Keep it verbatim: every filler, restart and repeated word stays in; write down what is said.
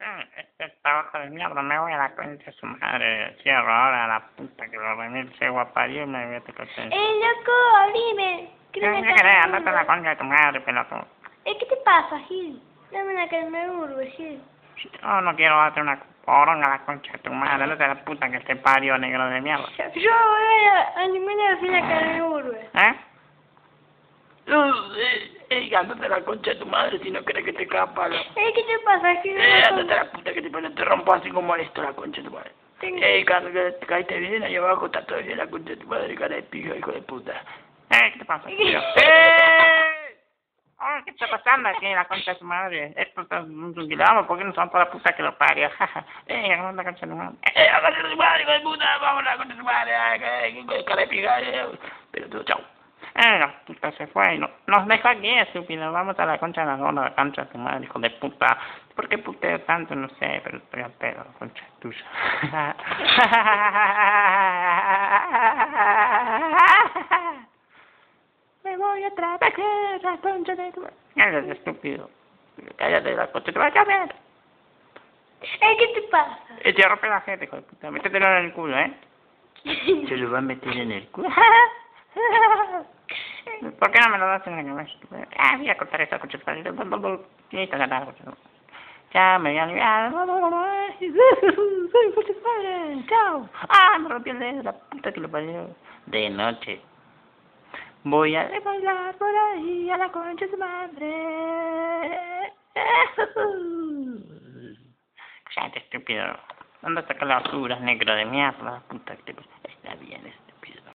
Este trabajo de mierda, me voy a la concha de su madre. Cierro ahora la puta que lo remil, se guapario y me voy a te coche. ¡Eh, loco! ¡Abrime! ¿Qué Quiero una me querés? carne Andate a la urbe. concha de tu madre, pelotudo. Eh, ¿qué te pasa, Gil? Dame una carne urbe, Gil. Yo no quiero darte una poronga a la concha de tu madre. Andate a la puta que te parió, negro de mierda. Yo voy a animar sin la carne urbe. ¿Eh? Uh, eh, eh, andate a la concha de tu madre si no querés que te caga palo. Eh, ¿qué te pasa, Gil? Eh, andate a la puta que te pone, te rompo así como esto la concha de tu madre. Tengo- Eh, cuando que te caíste bien, ahí abajo está todo bien la concha de tu madre, cara de pija, hijo de puta. ¿Eh? ¿Qué te pasa, tío? ¡Eh! Oh, ¿qué está pasando aquí en la concha de su madre? Esto está un quilombo, ¿por qué no son toda la puta que lo parió? ¡Eh, hagamos la concha de tu madre! Eh, la concha de tu madre, hijo de puta, vamos a la concha de tu madre, ay, que- que- cara de pija, eh. Pero tú, chau. Eh, la puta se fue y no, nos dejó aquí, estúpido. Vamos a la concha de la gorda, la concha de tu madre, hijo de puta. ¿Por qué puteo tanto? No sé, pero estoy al pedo, concha tuya. Me voy a trabajar, la concha de tu madre. Cállate, estúpido. Cállate, la concha de tu madre, cállate. Eh, ¿qué te pasa? Eh, te rompe la gente, hijo de puta. Métetelo en el culo, ¿eh? Se lo va a meter en el culo. ¿Por qué no me lo das en la cabeza? Ah, voy a cortar esa concha de tu madre. Listo, ya está. Ya me voy a aliviar. Soy concha de tu madre. Chao. Ah, me rompí el dedo, la puta que lo parió. De noche. Voy a bailar por ahí a la concha de su madre. Cállate, estúpido. ¿Dónde saca las oscuras, negro de mierda? Puta que te... Está bien, está